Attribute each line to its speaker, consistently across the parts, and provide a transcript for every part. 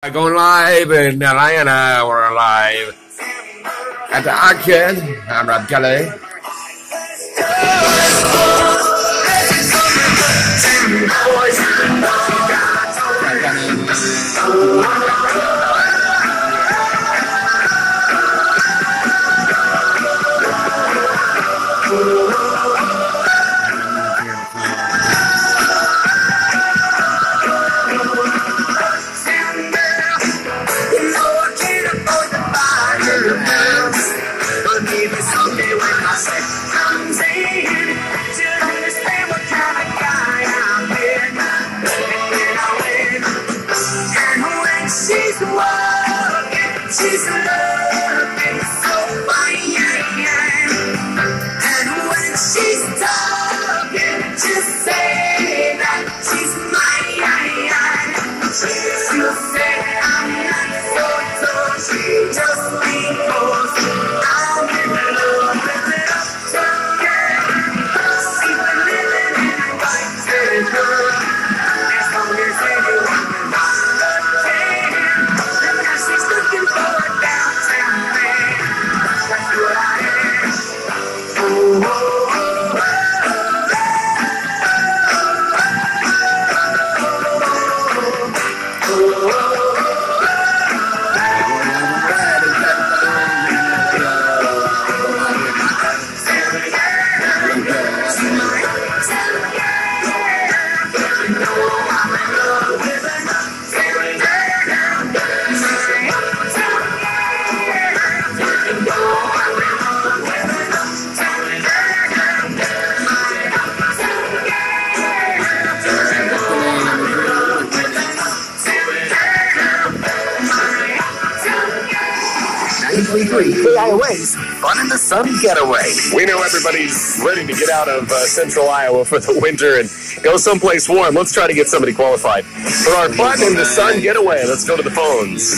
Speaker 1: Going live in Atlanta. We're live at the Arcade. I'm Rob Kelly.
Speaker 2: She's looking so fine, and when she's talking, just say that she's mine. She'll say I'm not so tall, she just because I'm in love with an uptown girl. She's been living in a white girl, as long as anyone can understand. And now she's looking for a downtown man. That's what I am. Oh, oh, oh,
Speaker 3: KIOA's Fun in the Sun Getaway.
Speaker 4: We know everybody's ready to get out of central Iowa for the winter and go someplace warm. Let's try to get somebody qualified for our Fun in the Sun Getaway. Let's go to the phones.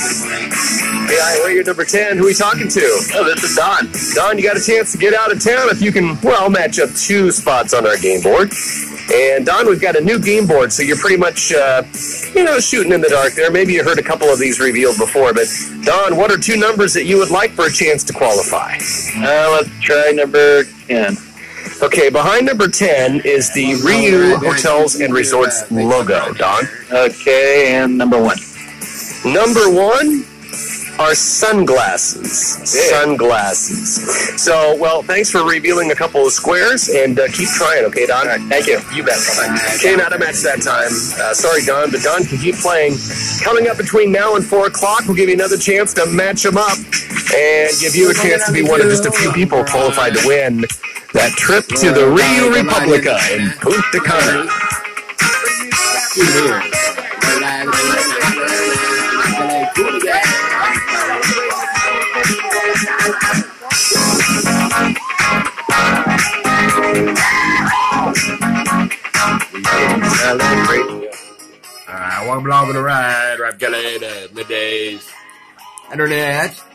Speaker 4: KIOA, you're number 10. Who are we talking to?
Speaker 3: Oh, this is Don.
Speaker 4: Don, you got a chance to get out of town if you can, well, match up 2 spots on our game board. And Don, we've got a new game board, so you're pretty much, shooting in the dark there. Maybe you heard a couple of these revealed before, but Don, what are 2 numbers that you would like for a chance to qualify?
Speaker 3: Let's try number 10.
Speaker 4: Okay, behind number 10 is the Ryu Hotels and Resorts logo, Don.
Speaker 3: Okay, and number 1.
Speaker 4: Number 1 are sunglasses.
Speaker 3: Yeah.
Speaker 4: Sunglasses. So, well, thanks for revealing a couple of squares, and keep trying, okay, Don?
Speaker 3: All right, thank you.
Speaker 4: You bet. Came out of match that time. Sorry, Don, but Don can keep playing. Coming up between now and 4 o'clock, we'll give you another chance to match them up and give you a chance to be one of just a few people qualified to win that trip to the Rio Republica in Punta Cana.
Speaker 1: Welcome along for the ride. Rob Kelly, the middays internet.